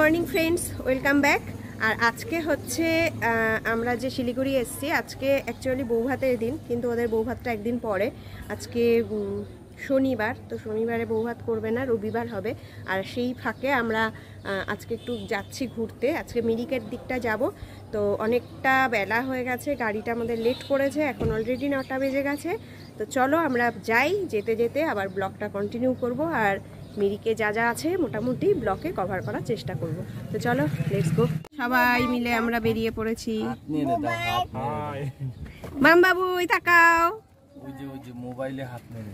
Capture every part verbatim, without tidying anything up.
Morning friends, welcome back. আর আজকে হচ্ছে আমরা যে শিলিগুড়ি এসেছি, আজকে অ্যাকচুয়ালি বৌভাতের দিন, কিন্তু ওদের বৌভাতটা একদিন পরে। আজকে শনিবার, তো শনিবারে বৌভাত করবে না, রবিবার হবে। আর সেই ফাঁকে আমরা আজকে একটু যাচ্ছি ঘুরতে। আজকে মিরিকের দিকটা যাব। তো অনেকটা বেলা হয়ে গেছে, গাড়িটা আমাদের লেট করেছে, এখন অলরেডি নটা বেজে গেছে। তো চলো আমরা যাই, যেতে যেতে আবার ব্লগটা কন্টিনিউ করব। আর মিরিকে যা যা আছে মোটামুটি ব্লকে কভার করার চেষ্টা করব। তো চলো, লেটস গো। সবাই মিলে আমরা বেরিয়ে পড়েছি। মাম বাবু ওই তাকাও, ওই যে ওই যে মোবাইলে হাত মেরে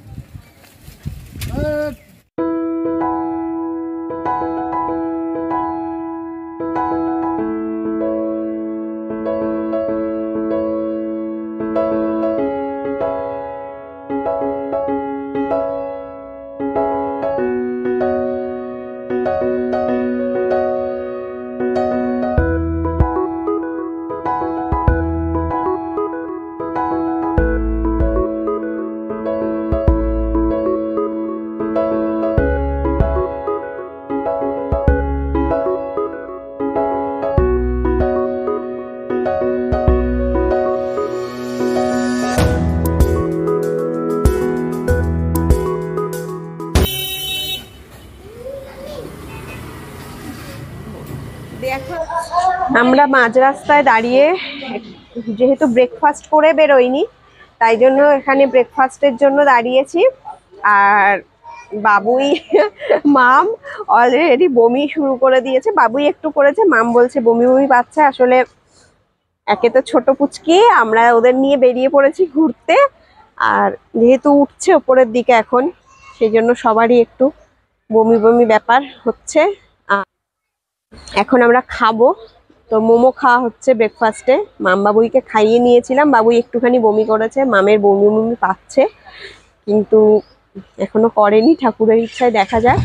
আমরা মাঝ রাস্তায় দাঁড়িয়ে, যেহেতু ব্রেকফাস্ট করে বেরোইনি, তাই জন্য এখানে ব্রেকফাস্টের জন্য দাঁড়িয়েছি। আর বাবুই মাম অলরেডি বমি শুরু করে দিয়েছে। বাবুই একটু করেছে, মাম বলছে বমি বমি পাচ্ছে। আসলে একে তো ছোট পুচকি, আমরা ওদের নিয়ে বেরিয়ে পড়েছি ঘুরতে। আর যেহেতু উঠছে ওপরের দিকে এখন, সেই জন্য সবারই একটু বমি বমি ব্যাপার হচ্ছে। এখন আমরা খাবো, তো মোমো খাওয়া হচ্ছে ব্রেকফাস্টে। মাম বাবুইকে খাইয়ে নিয়েছিলাম, বাবুই একটুখানি বমি করেছে, মামের বমি বমি পাচ্ছে, কিন্তু এখনো করেনি, ঠাকুরের ইচ্ছায় দেখা যায়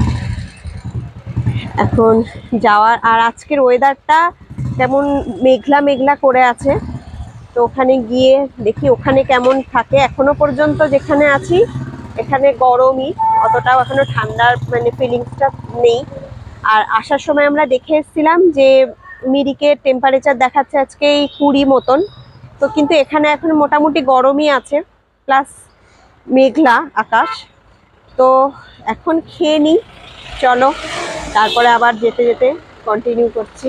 এখন যাওয়ার। আর আজকের ওয়েদারটা কেমন মেঘলা মেঘলা করে আছে, তো ওখানে গিয়ে দেখি ওখানে কেমন থাকে। এখনো পর্যন্ত যেখানে আছি এখানে গরমই, অতটাও এখনো ঠান্ডার মানে ফিলিংসটা নেই। আর আসার সময় আমরা দেখে এসেছিলাম যে মিরিকের টেম্পারেচার দেখাচ্ছে আজকে এই কুড়ি মতন, তো কিন্তু এখানে এখন মোটামুটি গরমই আছে, প্লাস মেঘলা আকাশ। তো এখন খেয়ে নিই, চলো, তারপরে আবার যেতে যেতে কন্টিনিউ করছি।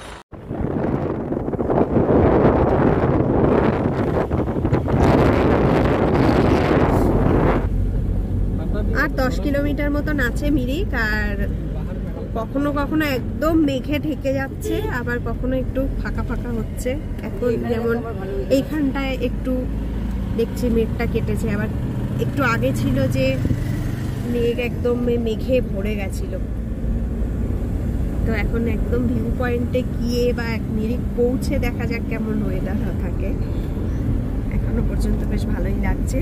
আর দশ কিলোমিটার মতন আছে মিরিক। আর কখনো কখনো একদম মেঘে ঢেকে যাচ্ছে, আবার কখনো একটু ফাঁকা ফাঁকা হচ্ছে। এখন যেমন এইখানটায় একটু দেখছি মেঘটা কেটেছে, আবার একটু আগে ছিল যে মেঘ একদম মেঘে ভরে গেছিল। তো এখন একদম ভিউ পয়েন্টে গিয়ে বা মিরিক পৌঁছে দেখা যাক কেমন ওয়েদার থাকে। এখনো পর্যন্ত বেশ ভালোই লাগছে।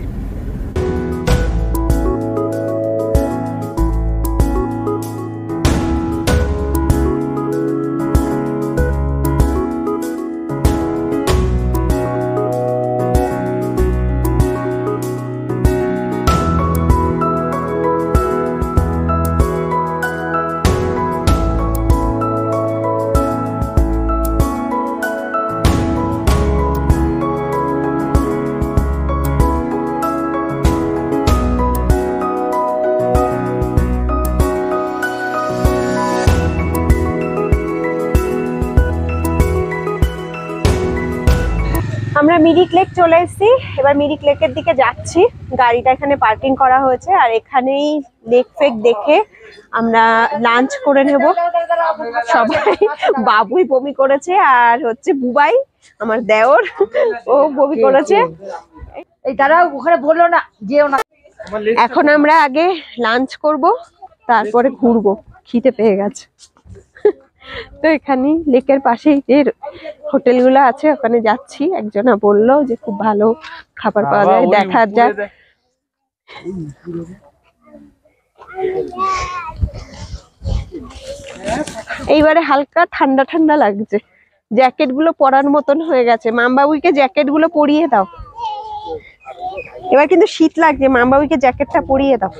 আমরা মিরিক লেক চলে এসেছি, এবার মিরিক লেকের দিকে যাচ্ছি। গাড়িটা এখানে পার্কিং করা হয়েছে, আর এখানেই লেক ফেক দেখে আমরা লাঞ্চ করে নেব সবাই। বাবুই বমি করেছে, আর হচ্ছে বুবাই আমার দেওর, ও বমি করেছে। এই দাঁড়াও, ওখানে বললো না যেও না। এখন আমরা আগে লাঞ্চ করব, তারপরে ঘুরবো, খিদে পেয়ে গেছে। তো এখানে লেকের পাশেই যে হোটেলগুলো আছে ওখানে যাচ্ছি। একজনা বললো যে খুব ভালো খাবার পাওয়া যায়, দেখা যায়। এইবারে হালকা ঠান্ডা ঠান্ডা লাগছে, জ্যাকেট গুলো পরার মতন হয়ে গেছে। মাম বাবুইকে জ্যাকেট গুলো পরিয়ে দাও, এবার কিন্তু শীত লাগছে। মাম বাবুইকে জ্যাকেটটা পরিয়ে দাও।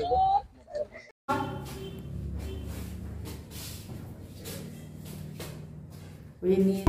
ওই নিয়ে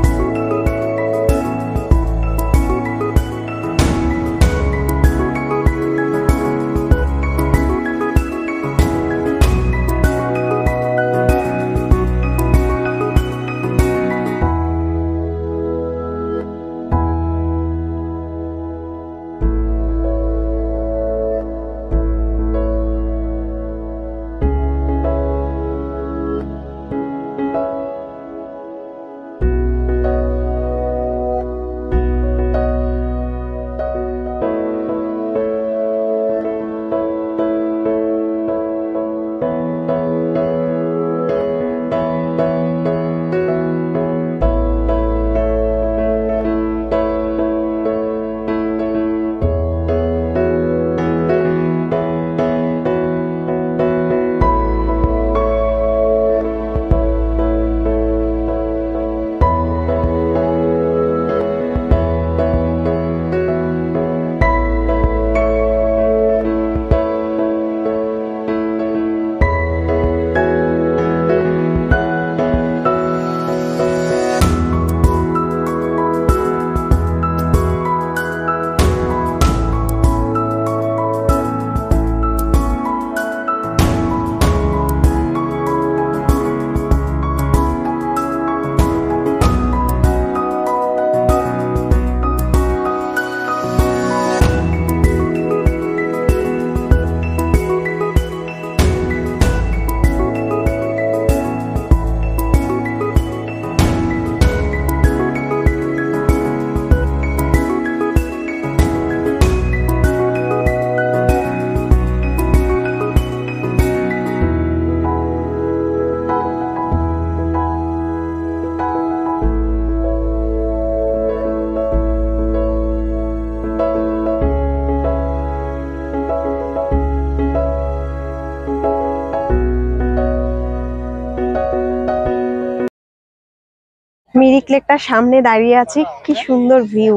মিরিক লেকটার সামনে দাঁড়িয়ে আছি, কি সুন্দর ভিউ।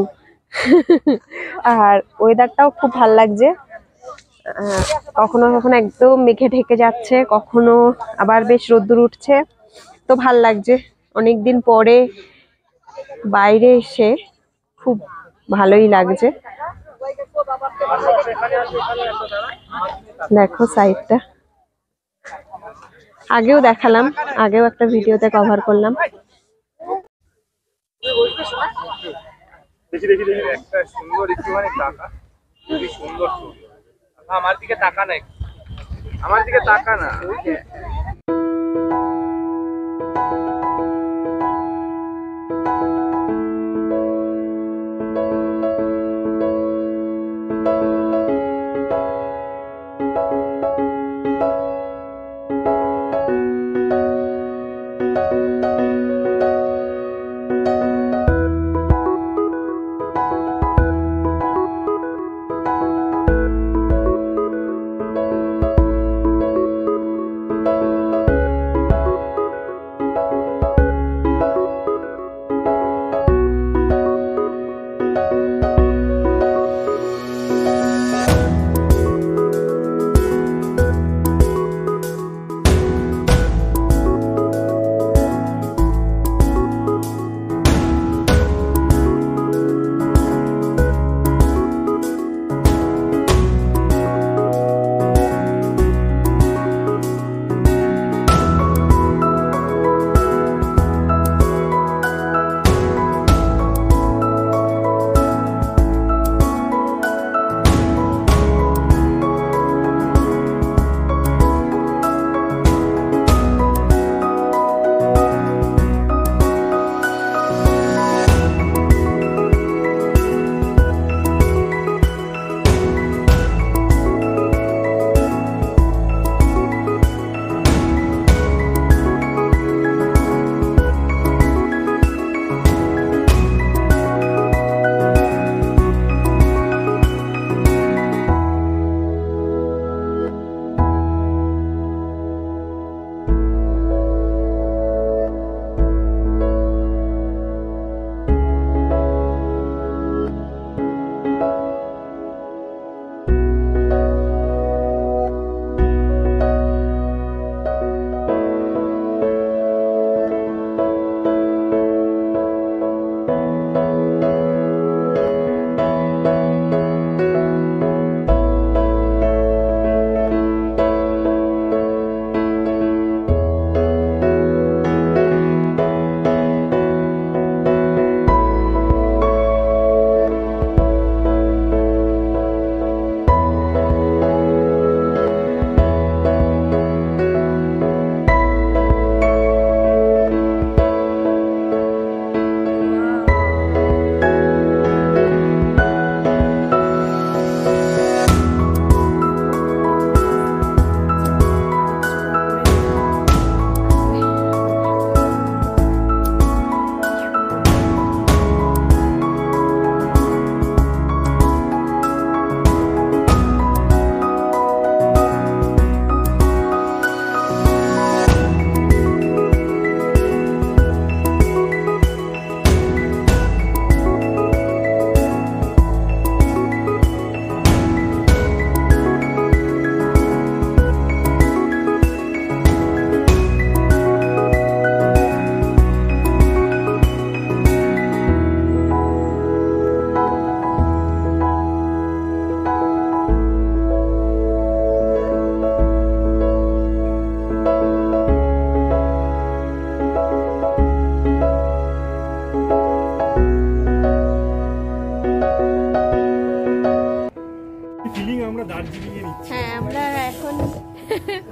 আর ওয়েদারটাও খুব ভাল লাগছে। আহ, কখনো কখনো একদম মেঘে ঢেকে যাচ্ছে, কখনো আবার বেশ রোদ্দুর উঠছে, তো ভাল লাগছে। অনেকদিন পরে বাইরে এসে খুব ভালোই লাগছে। দেখো সাইডটা, আগেও দেখালাম, আগেও একটা ভিডিওতে কভার করলাম। দেখি দেখি দেখি একটা সুন্দর একটুখানি টাকা, খুবই সুন্দর ছবি। আমার দিকে তাকা না, আমার দিকে তাকা না।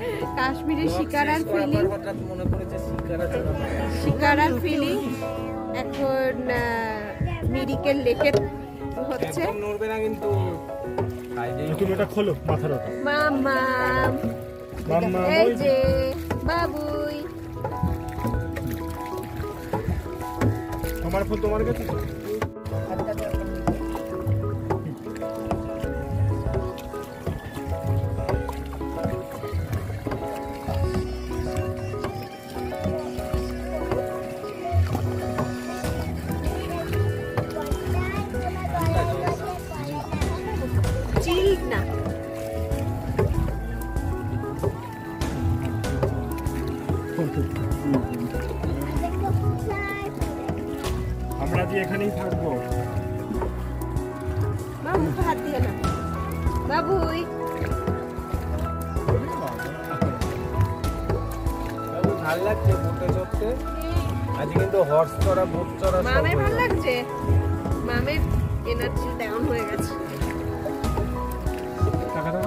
কাশ্মীরের শিকারার ফিলিং, শিকারার ফিলিং এখন মিরিকের লেকের হচ্ছে। নড়বে না কিন্তু। তুমি এটা খোলো মাথার ওটা। মামা মাম্মা এই যে বাবুই, আমার ফোন তোমার কাছে তো? চিল না আমরা যে এখানেই থাকবো। মা মুখে হাত দিয়ে না বাবুই। ভাল লাগছে বোটে চড়তে। আজ কিন্তু হর্স চড়া, বোট চড়া সব মামের হয়ে ভালো গেল। লাগছে, মামের এনার্জি ডাউন হয়ে গেছে। টাকা দাও।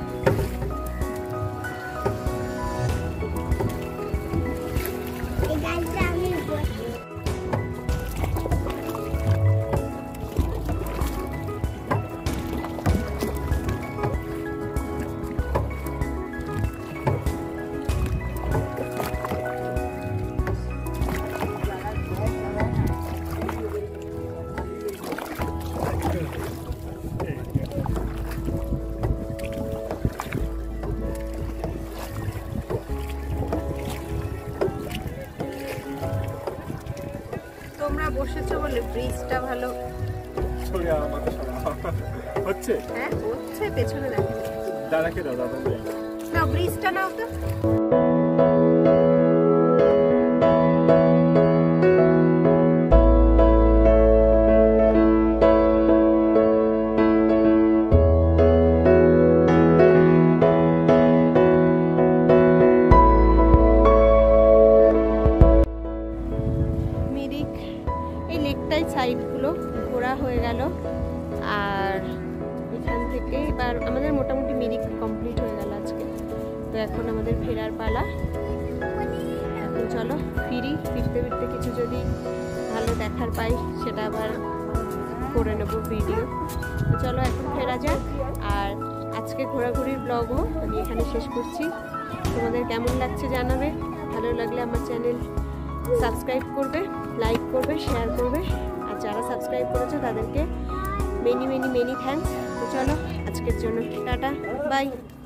তোমরা বসেছো বলে ব্রিজটা ভালো। সরে আমাদের সরা হচ্ছে। হ্যাঁ হচ্ছে, পেছনে দেখো। দাদাকে দাও, দাদা নাও ব্রিজটা নাও তো। মিরিক এই লেকটাই সাইডগুলো ঘোরা হয়ে গেল, আর এখান থেকে এবার আমাদের মোটামুটি মিরিক কমপ্লিট হয়ে গেল আজকে। তো এখন আমাদের ফেরার পালা। এখন চলো ফিরি, ফিরতে ফিরতে কিছু যদি ভালো দেখার পাই সেটা আবার করে নেবো ভিডিও। তো চলো এখন ফেরা যাক। আর আজকে ঘোরাঘুরির ব্লগও আমি এখানে শেষ করছি। তোমাদের কেমন লাগছে জানাবে, ভালো লাগলে আমার চ্যানেল সাবস্ক্রাইব করবে, লাইক করবে, শেয়ার করবে। আর যারা সাবস্ক্রাইব করেছে তাদেরকে মেনি মেনি মেনি থ্যাঙ্কস। তো চলো আজকের জন্য টাটা, বাই।